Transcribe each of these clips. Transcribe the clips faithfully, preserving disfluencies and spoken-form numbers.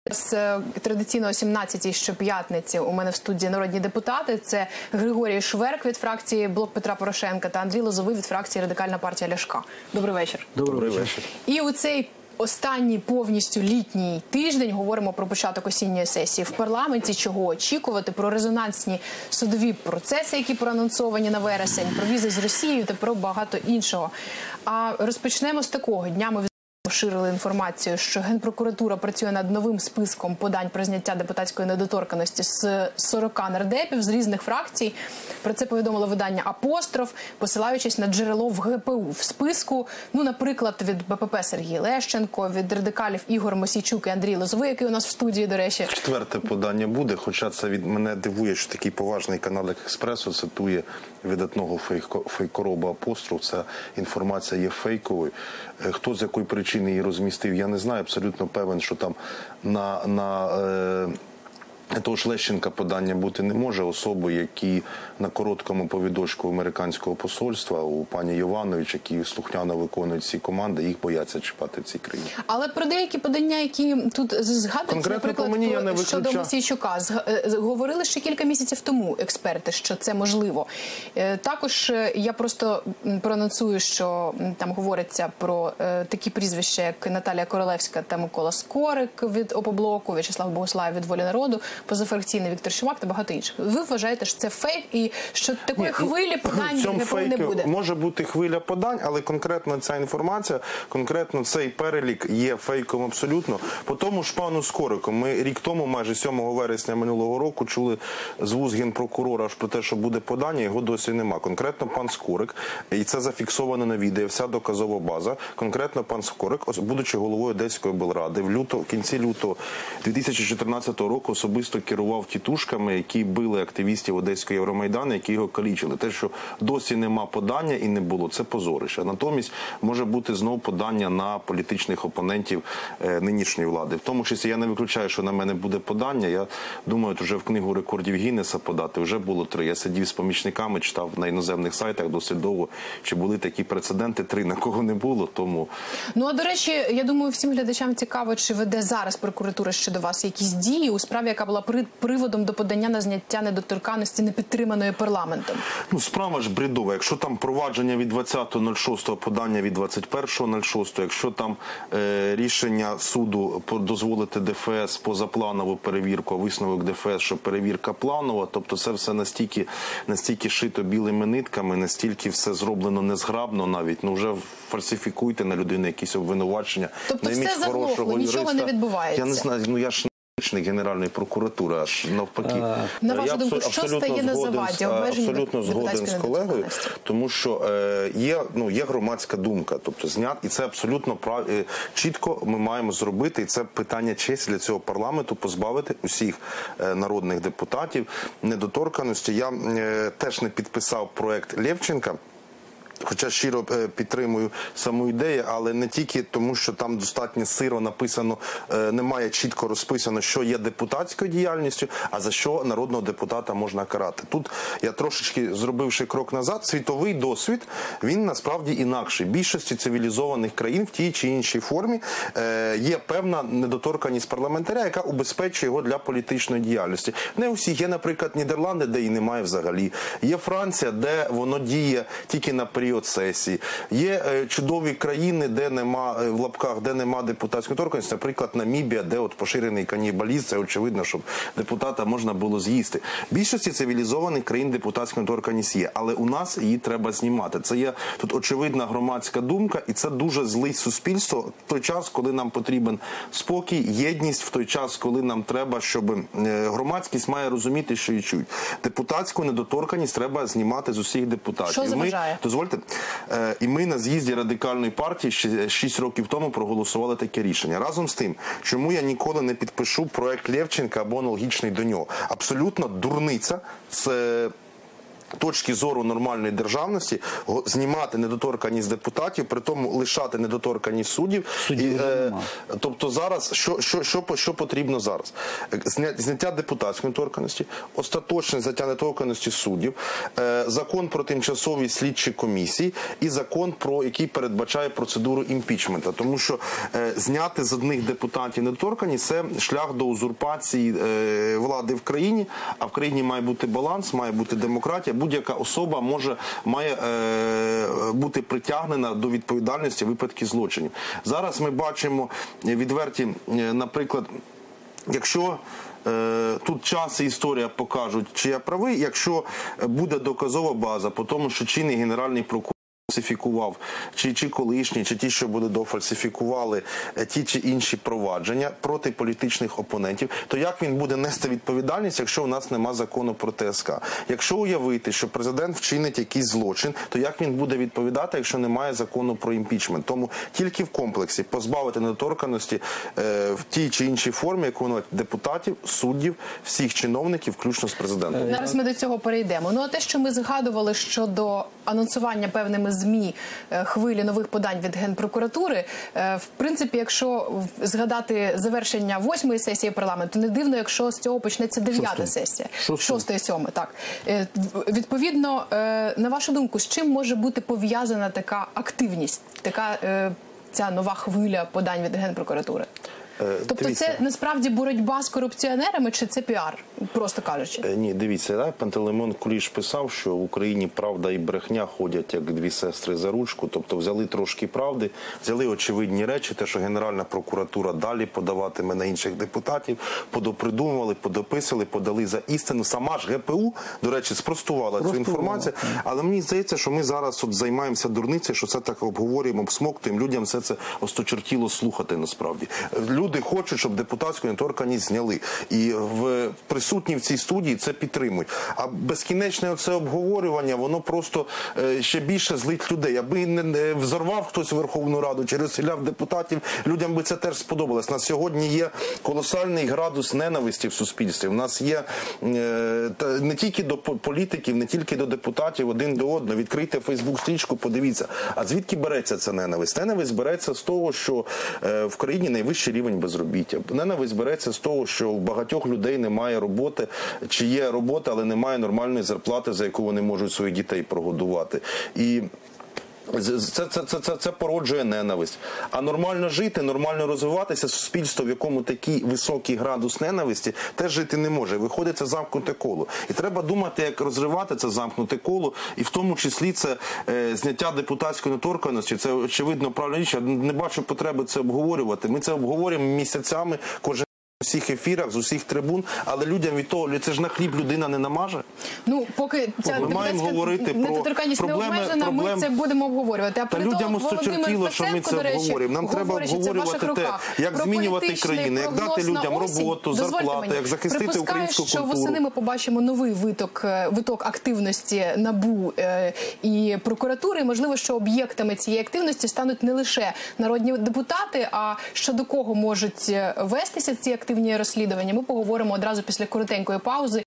З традиційно о сімнадцятій щоп'ятниці у мене в студії народні депутати. Це Григорій Шверк від фракції «Блок Петра Порошенка» та Андрій Лозовий від фракції «Радикальна партія Ляшка». Добрий вечір. Добрий вечір. І у цей останній повністю літній тиждень говоримо про початок осінньої сесії в парламенті, чого очікувати, про резонансні судові процеси, які проанонсовані на вересень, про візи з Росією та про багато іншого. А розпочнемо з такого. Днями поширили інформацію, що Генпрокуратура працює над новим списком подань про зняття депутатської недоторканності з сорока нардепів з різних фракцій. Про це повідомило видання «Апостроф», посилаючись на джерело в ге пе у. В списку, ну, наприклад, від Бе пе пе Сергій Лещенко, від радикалів Ігор Мосійчук і Андрій Лозовий, який у нас в студії, до речі. Четверте подання буде, хоча це від мене дивує, що такий поважний канал, як «Експресо», цитує видатного фейко, фейкороба «Апостроф». Ця інформація є фейковою. Хто з якої причини її розмістив, я не знаю. Абсолютно певен, що там на, на е, того ж Лещенка подання бути не може. Особи, які на короткому повідочку американського посольства, у пані Йованович, які слухняно виконують ці команди, їх бояться чіпати в цій країні. Але про деякі подання, які тут згадуються, наприклад, по мені я не щодо Мосійчука, говорили ще кілька місяців тому експерти, що це можливо. Також я просто проанонсую, що там говориться про такі прізвища, як Наталія Королевська та Микола Скорик від «Опоблоку», В'ячеслав Богуслаєв від «Волі народу», позафракційний Віктор Чумак та багато інших. Ви вважаєте, що це фейк і що такої Ні, хвилі подань не буде? Може бути хвиля подань, але конкретно ця інформація, конкретно цей перелік є фейком абсолютно. По тому ж пану Скорику, ми рік тому, майже сьомого вересня минулого року, чули з вуст генпрокурора про те, що буде подання, його досі нема. Конкретно пан Скорик, і це зафіксовано на відео, вся доказова база, конкретно пан Скорик, будучи головою Одеської облради, в, люто, в кінці лютого дві тисячі чотирнадцятого року особисто керував тітушками, які били активістів Одеського Євромайдану, які його калічили. Те, що досі нема подання і не було, це позорище. Натомість може бути знову подання на політичних опонентів е, нинішньої влади. В тому числі я не виключаю, що на мене буде подання. Я думаю, вже в книгу рекордів Гіннеса подати. Вже було три. Я сидів з помічниками, читав на іноземних сайтах досить довго, чи були такі прецеденти. Три, на кого не було, тому... Ну, а до речі, я думаю, всім глядачам цікаво, чи веде зараз прокуратура щодо вас якісь дії у справі, яка була приводом до подання на зняття недоторканності, не підтриманої парламентом. Ну, справа ж бредова. Якщо там провадження від двадцятого шостого, подання від двадцять першого шостого, якщо там е, рішення суду дозволити де еф ес позапланову перевірку, а висновок де еф ес, що перевірка планова, тобто це все настільки, настільки шито білими нитками, настільки все зроблено незграбно навіть, ну вже фальсифікуйте на людину якісь обвинувачення. Тобто все заглохло, нічого не відбувається? Я не знаю, ну я ж Генеральної прокуратури, аж навпаки. На вашу думку, що стає на заваді обмеження абсолютно згоден з колегою, тому що е, є, ну, є громадська думка, тобто знят, і це абсолютно прав... е, чітко ми маємо зробити, і це питання честі для цього парламенту, позбавити усіх е, народних депутатів недоторканості. Я е, теж не підписав проект Левченка, хоча щиро підтримую саму ідею, але не тільки тому, що там достатньо сиро написано, немає чітко розписано, що є депутатською діяльністю, а за що народного депутата можна карати. Тут я трошечки, зробивши крок назад, світовий досвід, він насправді інакший. В більшості цивілізованих країн в тій чи іншій формі є певна недоторканність парламентаря, яка убезпечує його для політичної діяльності. Не у всіх. Є, наприклад, Нідерланди, де її немає взагалі. Є Франція, де воно діє тільки на період сесії. Є е, чудові країни, де нема, в лапках, де нема депутатської торканності, наприклад, Намібія, де от поширений канібалізм, це очевидно, щоб депутата можна було з'їсти. В більшості цивілізованих країн депутатська торканність є, але у нас її треба знімати. Це є тут очевидна громадська думка, і це дуже злить суспільство в той час, коли нам потрібен спокій, єдність, в той час, коли нам треба, щоб е, громадськість має розуміти, що її чують. Депутатську недоторканність треба знімати з усіх депутатів. Що заважає? Ми, дозвольте, і ми на з'їзді Радикальної партії шість років тому проголосували таке рішення. Разом з тим, чому я ніколи не підпишу проект Левченка або аналогічний до нього. Абсолютно дурниця. Це точки зору нормальної державності знімати недоторканність депутатів, при тому лишати недоторканність суддів. Суддів І, е, нема. тобто зараз, що, що, що, що потрібно зараз? Зня, зняття депутатської недоторканності, остаточне зняття недоторканності суддів, е, закон про тимчасові слідчі комісії і закон, про який передбачає процедуру імпічмента. Тому що е, зняти з одних депутатів недоторканність – це шлях до узурпації е, влади в країні, а в країні має бути баланс, має бути демократія. Будь-яка особа може, має е, бути притягнена до відповідальності в випадку злочинів. Зараз ми бачимо відверті, е, наприклад, якщо е, тут час і історія покажуть, чи я правий, якщо буде доказова база по тому, що чинний генеральний прокурор фальсифікував, чи, чи колишні, чи ті, що були дофальсифікували ті чи інші провадження проти політичних опонентів, то як він буде нести відповідальність, якщо у нас нема закону про ТСК? Якщо уявити, що президент вчинить якийсь злочин, то як він буде відповідати, якщо немає закону про імпічмент? Тому тільки в комплексі позбавити недоторканності е, в тій чи іншій формі, виконувати депутатів, суддів, всіх чиновників, включно з президентом. Зараз ми до цього перейдемо. Ну а те, що ми згадували щодо анонсування певними ЗМІ хвилі нових подань від Генпрокуратури, в принципі, якщо згадати завершення восьмої сесії парламенту, не дивно, якщо з цього почнеться дев'ята сесія. Шоста і сьома, так. Відповідно, на вашу думку, з чим може бути пов'язана така активність, така ця нова хвиля подань від Генпрокуратури? Тобто Дивіться. Це насправді боротьба з корупціонерами чи це піар, просто кажучи? Ні, дивіться, да? Пантелеймон Куліш писав, що в Україні правда і брехня ходять як дві сестри за ручку, тобто взяли трошки правди, взяли очевидні речі, те, що Генеральна прокуратура далі подаватиме на інших депутатів, подопридумували, подописали, подали за істину. Сама ж ГПУ, до речі, спростувала цю інформацію, але мені здається, що ми зараз от займаємося дурницею, що це так обговорюємо, обсмоктуємо, людям все це осточертіло слухати насправді. Люди хочуть, щоб депутатську недоторканність зняли. І в присутні в цій студії це підтримують. А безкінечне оце обговорювання, воно просто е, ще більше злить людей. Аби не, не взорвав хтось Верховну Раду чи розстріляв депутатів, людям би це теж сподобалось. У нас сьогодні є колосальний градус ненависті в суспільстві. У нас є е, та, не тільки до політиків, не тільки до депутатів, один до одного. Відкрийте Фейсбук-стрічку, подивіться. А звідки береться ця ненависть? Ненависть береться з того, що е, в країні найвищий рівень безробіття. Ненависть береться з того, що у багатьох людей немає роботи, чи є робота, але немає нормальної зарплати, за яку вони можуть своїх дітей прогодувати. І Це, це, це, це, це породжує ненависть. А нормально жити, нормально розвиватися, суспільство, в якому такий високий градус ненависті, теж жити не може. Виходить, це замкнуте коло. І треба думати, як розривати це замкнуте коло, і в тому числі це е, зняття депутатської недоторканності. Це, очевидно, правильна річ. Я не бачу потреби це обговорювати. Ми це обговорюємо місяцями, кожен з усіх ефірах, з усіх трибун, але людям від того, це ж на хліб людина не намаже. Ну, поки ця депутатська недоторканність не обмежена, проблем... ми це будемо обговорювати. А та людям осточертіло, що ми це обговорюємо. Нам треба обговорювати те, як змінювати країну, як дати людям роботу, зарплату, як захистити українську культуру. Що восени ми побачимо новий виток, виток активності НАБУ е, і прокуратури. Можливо, що об'єктами цієї активності стануть не лише народні депутати, а щодо кого можуть вестися ці активності розслідування. Ми поговоримо одразу після коротенької паузи.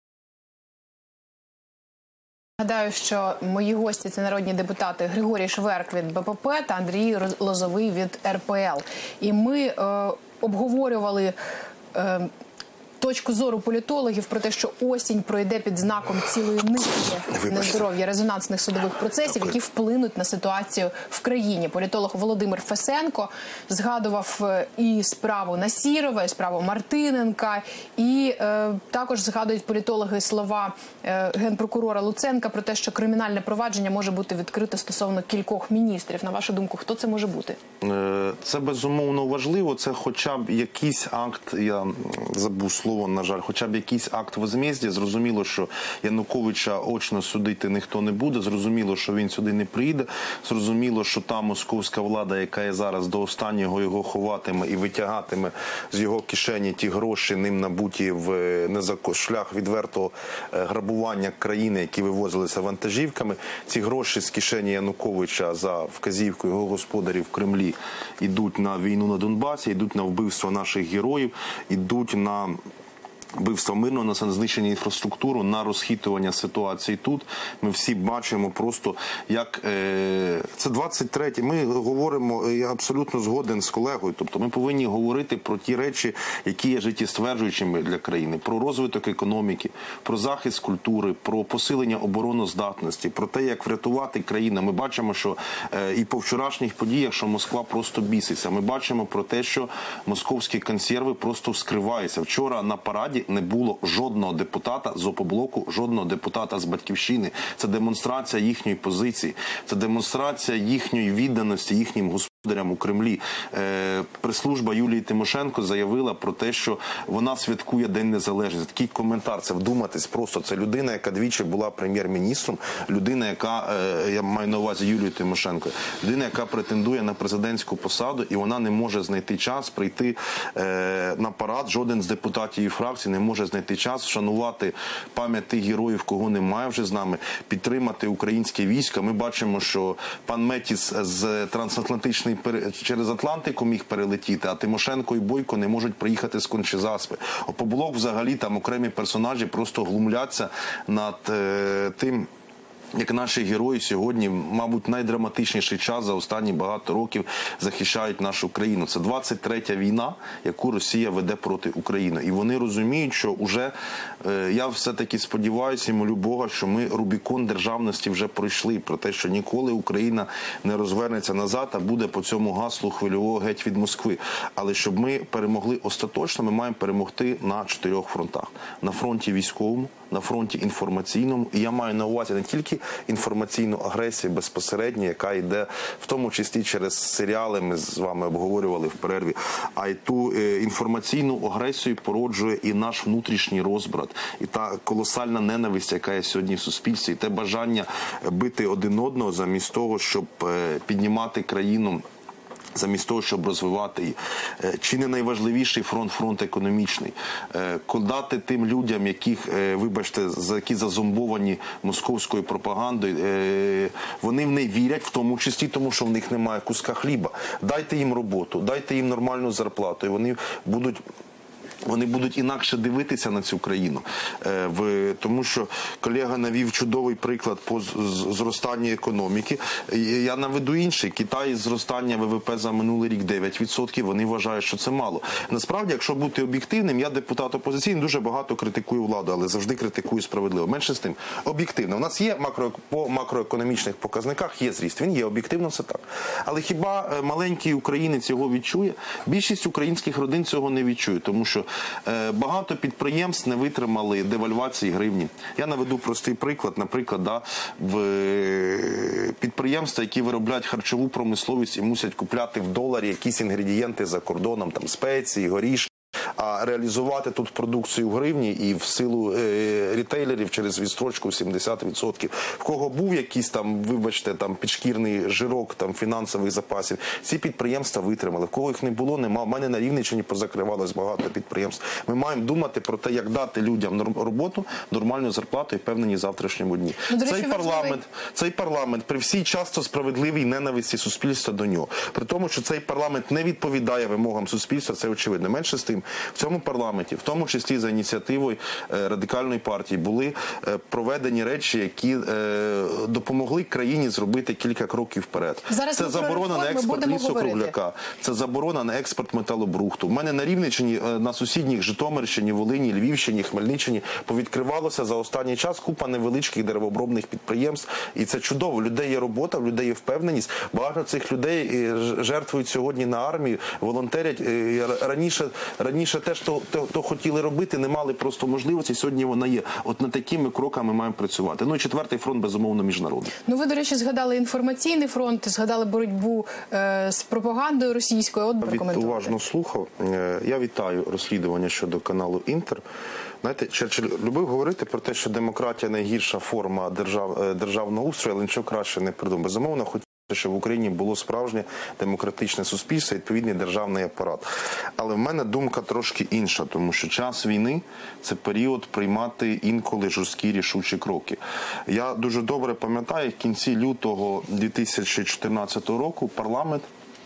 Нагадаю, що мої гості – це народні депутати Григорій Шверк від БПП та Андрій Лозовий від ер пе ел. І ми е, обговорювали е, точку зору політологів про те, що осінь пройде під знаком цілої низки нездоров'я резонансних судових процесів, які вплинуть на ситуацію в країні. Політолог Володимир Фесенко згадував і справу Насірова, і справу Мартиненка, і е, також згадують політологи слова е, генпрокурора Луценка про те, що кримінальне провадження може бути відкрите стосовно кількох міністрів. На вашу думку, хто це може бути? Це безумовно важливо. Це хоча б якийсь акт, я забув слово, на жаль, хоча б якийсь акт возмездя. Зрозуміло, що Януковича очно судити ніхто не буде. Зрозуміло, що він сюди не приїде. Зрозуміло, що та московська влада, яка є зараз, до останнього його ховатиме і витягатиме з його кишені ті гроші, ним набуті в незакон... шлях відвертого грабування країни, які вивозилися вантажівками. Ці гроші з кишені Януковича за вказівкою його господарів в Кремлі йдуть на війну на Донбасі, йдуть на вбивство наших героїв, йдуть на вбивства мирного населення, знищення інфраструктури, на розхитування ситуації тут. Ми всі бачимо просто, як е, це двадцять третє. Ми говоримо, я абсолютно згоден з колегою, тобто ми повинні говорити про ті речі, які є життєстверджуючими для країни, про розвиток економіки, про захист культури, про посилення обороноздатності, про те, як врятувати країну. Ми бачимо, що е, і по вчорашніх подіях, що Москва просто біситься. Ми бачимо про те, що московські консерви просто вскриваються. Вчора на параді не було жодного депутата з Опоблоку, жодного депутата з Батьківщини. Це демонстрація їхньої позиції, це демонстрація їхньої відданості їхнім господарям у Кремлі. Е, прес-служба Юлії Тимошенко заявила про те, що вона святкує День Незалежності. Такий коментар, це вдуматись просто. Це людина, яка двічі була прем'єр-міністром, людина, яка, е, я маю на увазі Юлію Тимошенко, людина, яка претендує на президентську посаду, і вона не може знайти час прийти е, на парад. Жоден з депутатів і фракцій не може знайти час вшанувати пам'ять тих героїв, кого немає вже з нами, підтримати українське військо. Ми бачимо, що пан Метіс з трансатлантичної через Атлантику міг перелетіти, а Тимошенко і Бойко не можуть приїхати з Кончі-Заспи. Опоблок взагалі там окремі персонажі просто глумляться над е, тим, як наші герої сьогодні, мабуть, найдраматичніший час за останні багато років захищають нашу країну. Це двадцять третя війна, яку Росія веде проти України. І вони розуміють, що вже, я все-таки сподіваюся і молю Бога, що ми Рубікон державності вже пройшли, про те, що ніколи Україна не розвернеться назад, а буде по цьому гаслу хвильового геть від Москви. Але щоб ми перемогли остаточно, ми маємо перемогти на чотирьох фронтах. На фронті військовому, на фронті інформаційному, і я маю на увазі не тільки інформаційну агресію безпосередньо, яка йде в тому числі через серіали, ми з вами обговорювали в перерві, а й ту інформаційну агресію породжує і наш внутрішній розбрат, і та колосальна ненависть, яка є сьогодні в суспільстві, і те бажання бити один одного замість того, щоб піднімати країну, замість того, щоб розвивати її. Чи не найважливіший фронт, фронт економічний? Дати тим людям, яких, вибачте, які зазомбовані московською пропагандою, вони в неї вірять, в тому числі тому, що в них немає куска хліба. Дайте їм роботу, дайте їм нормальну зарплату, і вони будуть... Вони будуть інакше дивитися на цю країну. Е, в, тому що колега навів чудовий приклад по зростанню економіки. Я наведу інший. Китай зростання ВВП за минулий рік дев'ять відсотків. Вони вважають, що це мало. Насправді, якщо бути об'єктивним, я депутат опозиційний, дуже багато критикую владу, але завжди критикую справедливо. Менше з тим, об'єктивно. У нас є макро, по макроекономічних показниках, є зріст. Він є, об'єктивно це так. Але хіба маленький українець цього відчує? Більшість українських родин цього не відчує, тому що багато підприємств не витримали девальвації гривні. Я наведу простий приклад. Наприклад, да, в підприємства, які виробляють харчову промисловість і мусять купляти в доларі якісь інгредієнти за кордоном, там спеції, горішки, а реалізувати тут продукцію в гривні і в силу е, рітейлерів через відстрочку сімдесят відсотків. В кого був якийсь там, вибачте, там підшкірний жирок там фінансових запасів, ці підприємства витримали. В кого їх не було, нема. У мене на Рівненщині позакривалось багато підприємств. Ми маємо думати про те, як дати людям роботу, нормальну зарплату і впевнені завтрашньому дні. Ну, цей речі, парламент, цей парламент при всій часто справедливій ненависті суспільства до нього, при тому, що цей парламент не відповідає вимогам суспільства, це очевидно. Менше з тим, в цьому парламенті, в тому числі за ініціативою е, Радикальної партії, були е, проведені речі, які е, допомогли країні зробити кілька кроків вперед. Зараз це заборона на експорт лісу-кругляка, це заборона на експорт металобрухту. У мене на Рівненщині, е, на сусідніх Житомирщині, Волині, Львівщині, Хмельниччині повідкривалося за останній час купа невеличких деревообробних підприємств. І це чудово. У людей є робота, у людей є впевненість. Багато цих людей жертвують сьогодні на армію, волонтерять. Раніше, раніше те, що то, то хотіли робити, не мали просто можливості. Сьогодні вона є. От над такими кроками маємо працювати. Ну і четвертий фронт, безумовно, міжнародний. Ну ви, до речі, згадали інформаційний фронт, згадали боротьбу е, з пропагандою російською. От прокоментуйте. Я уважно слухав. Я вітаю розслідування щодо каналу «Інтер». Знаєте, Черчилль любив говорити про те, що демократія найгірша форма держав, державного устрою, але нічого краще не придумав. Безумовно, хотів, щоб в Україні було справжнє демократичне суспільство, відповідний державний апарат. Але в мене думка трошки інша, тому що час війни – це період приймати інколи жорсткі рішучі кроки. Я дуже добре пам'ятаю, в кінці лютого дві тисячі чотирнадцятого року парламент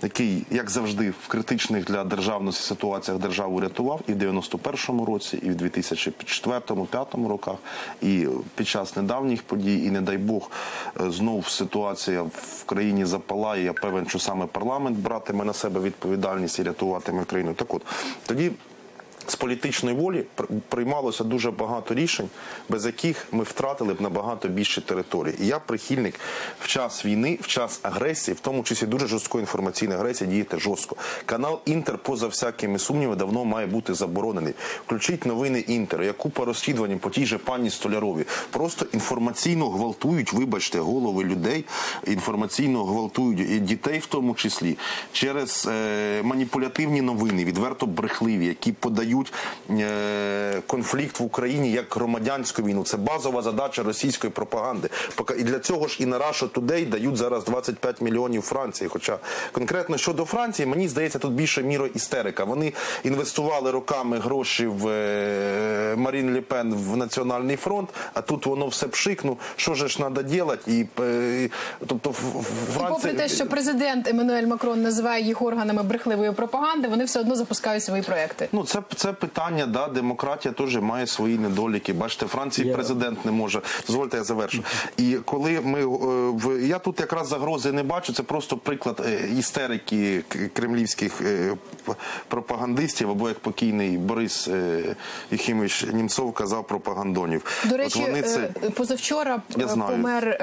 який, як завжди, в критичних для державності ситуаціях державу рятував і в дев'яносто першому році, і в дві тисячі четвертому-п'ятому роках, і під час недавніх подій, і, не дай Бог, знов ситуація в країні запалає. Я певен, що саме парламент братиме на себе відповідальність і рятуватиме країну. Так от, тоді з політичної волі приймалося дуже багато рішень, без яких ми втратили б набагато більше територій. І я прихильник в час війни, в час агресії, в тому числі дуже жорсткої інформаційної агресії, діяти жорстко. Канал «Інтер», поза всякими сумнівами, давно має бути заборонений. Включіть новини «Інтер», є купа розслідувань по тій же пані Столярові. Просто інформаційно гвалтують, вибачте, голови людей, інформаційно гвалтують і дітей в тому числі, через е, маніпулятивні новини, відверто брехливі, які подають конфлікт в Україні як громадянську війну. Це базова задача російської пропаганди. І для цього ж і на Russia Today дають зараз двадцять п'ять мільйонів Франції. Хоча конкретно щодо Франції, мені здається, тут більше міра істерика. Вони інвестували роками гроші в Марін Ле Пен в Національний фронт, а тут воно все пшикну. Що ж треба робити? І, тобто, Франція... І попри те, що президент Еммануель Макрон називає їх органами брехливої пропаганди, вони все одно запускають свої проекти. Ну, це Це питання, да, демократія теж має свої недоліки. Бачите, Франції yeah. президент не може. Дозвольте, я завершу. І коли ми, в, я тут якраз загрози не бачу, це просто приклад істерики кремлівських пропагандистів, або як покійний Борис Єхімович Німцов казав, пропагандонів. До речі, це... позавчора помер,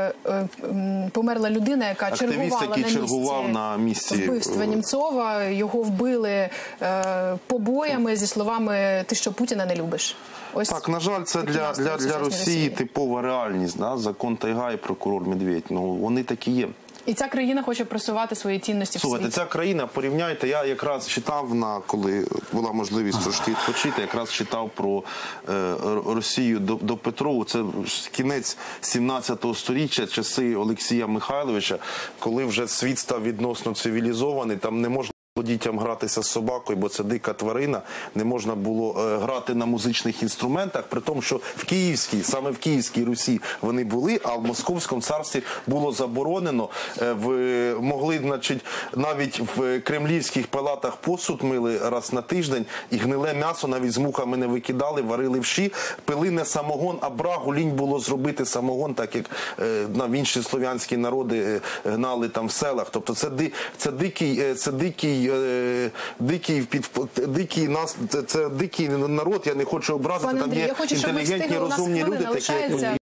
померла людина, яка Активіст, чергувала який на чергував місці, на місці вбивства Німцова. Його вбили побоями зі словами «ти що, Путіна не любиш». Ось так, на жаль, це для, для, для Росії, Росії типова реальність. Да? Закон тайга і прокурор Медведь. Ну, вони такі є. І ця країна хоче просувати свої цінності в світі. Слухайте, ця країна, порівняйте, я якраз читав, на, коли була можливість трошки відпочити, якраз читав про е, Росію до, до Петрову. Це кінець сімнадцятого сторіччя, часи Олексія Михайловича, коли вже світ став відносно цивілізований, там не можна дітям гратися з собакою, бо це дика тварина, не можна було е, грати на музичних інструментах, при тому, що в Київській, саме в Київській Русі вони були, а в Московському царстві було заборонено. Е, в, могли, значить, навіть в кремлівських палатах посуд мили раз на тиждень, і гниле м'ясо навіть з мухами не викидали, варили вші, пили не самогон, а брагу, лінь було зробити самогон, так як е, в інші слов'янські народи е, гнали там в селах. Тобто це, це дикий, е, це дикий Дикий, під, дикий нас, це, це дикий народ, я не хочу образити, Пане там Андрій, є я хочу, інтелігентні, розумні люди, такі як